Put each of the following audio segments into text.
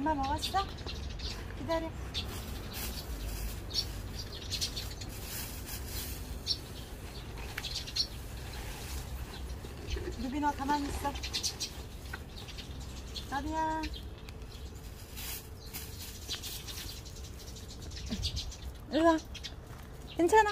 엄마 먹었어? 기다려. 루비 너 가만히 있어. 나비야. 일로와. 괜찮아.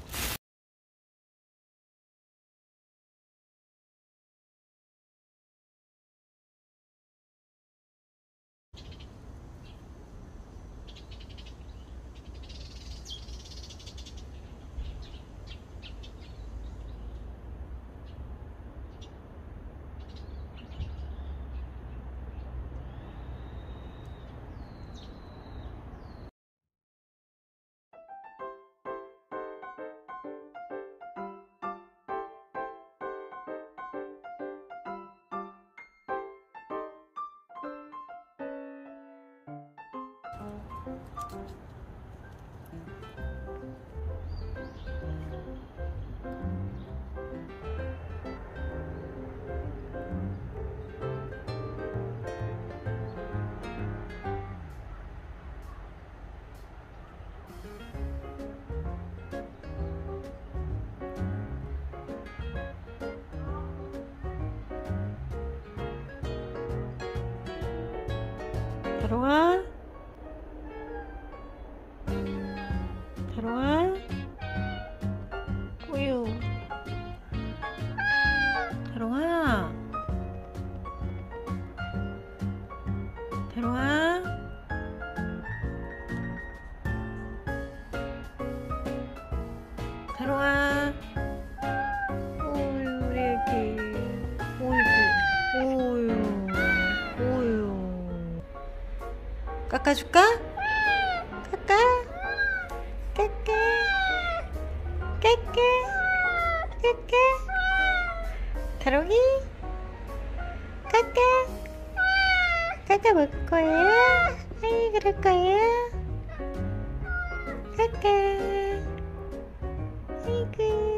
들어와. 들어와. 우유. 들어와. 들어와. 들어와. 오유, 우리 애기. 오이구. 오유. 오유. 깎아줄까? 깎아. 깎아. 깎아. 깎아. 다롱이. 깎아. 깎아 먹을 거야? 아이, 그럴 거야? 깎아. 아이고.